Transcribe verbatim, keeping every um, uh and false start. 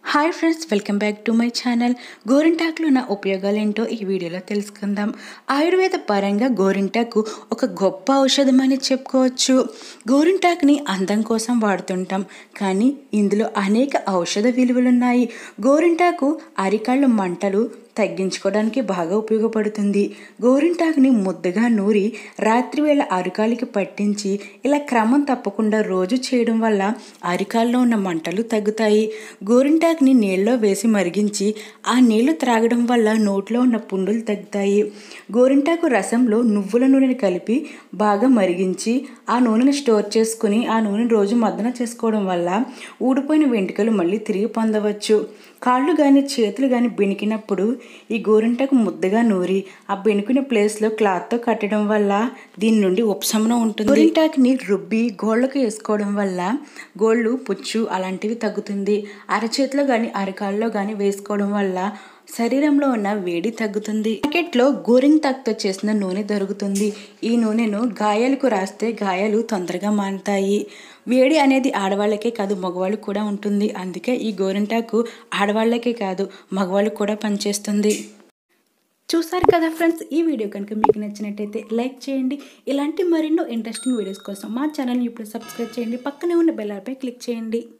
Hi friends, welcome back to my channel. గోరింటాకులో ఉన్న ఉపయోగాలు ఏంటో ఈ వీడియోలో తెలుసుకుందాం. ఆయుర్వేద పరంగా గోరింటాకు ఒక గొప్ప ఔషధం అని చెప్పుకోవచ్చు. గోరింటాకుని అందం కోసం వాడుతుంటాం, కానీ ఇందులో అనేక ఔషధ విలువలున్నాయి. గోరింటాకు అరికాళ్ళు మంటలు తగ్గించుకోవడానికి బాగా ఉపయోగపడుతుంది. గోరింటాకుని ముద్దగా నూరి రాత్రివేళ అరికాలికి పట్టించి ఇలా క్రమం తప్పకుండా రోజు చేయడం వల్ల అరికాల్లో ఉన్న మంటలు తగ్గుతాయి. గోరింటాకుని నీళ్ళలో వేసి మరిగించి ఆ నీళ్లు త్రాగడం వల్ల నోట్లో ఉన్న పుండులు తగ్గుతాయి. గోరింటాకు రసంలో నువ్వుల నూనెని కలిపి బాగా మరిగించి ఆ నూనెని స్టోర్ చేసుకుని ఆ నూనెని రోజు మద్దన చేసుకోవడం వల్ల ఊడిపోయిన వెంట్రుకలు మళ్ళీ తిరిగి పొందవచ్చు. కాళ్ళు కానీ చేతులు కానీ బెణికినప్పుడు ఈ గోరింటాకు ముద్దగా నూరి ఆ బెణుకునే ప్లేస్లో క్లాత్తో కట్టడం వల్ల దీని నుండి ఉపశమనం ఉంటుంది. గోరింటాకుని రుబ్బి గోళ్ళకు వేసుకోవడం వల్ల గోళ్ళు పుచ్చు అలాంటివి తగ్గుతుంది. అరచేతిలో కానీ అరకాళ్ళలో కానీ వేసుకోవడం వల్ల శరీరంలో ఉన్న వేడి తగ్గుతుంది. మార్కెట్లో గోరింటాకుతో చేసిన నూనె దొరుకుతుంది. ఈ నూనెను గాయాలకు రాస్తే గాయాలు తొందరగా మానుతాయి. వేడి అనేది ఆడవాళ్ళకే కాదు మగవాళ్ళకి కూడా ఉంటుంది. అందుకే ఈ గోరింటాకు ఆడవాళ్ళకే కాదు మగవాళ్ళకి కూడా పనిచేస్తుంది. చూసారు కదా ఫ్రెండ్స్, ఈ వీడియో కనుక మీకు నచ్చినట్టయితే లైక్ చేయండి. ఇలాంటి మరెన్నో ఇంట్రెస్టింగ్ వీడియోస్ కోసం మా ఛానల్ని ఇప్పుడు సబ్స్క్రైబ్ చేయండి. పక్కనే ఉన్న బెల్ ఐకాన్ పై క్లిక్ చేయండి.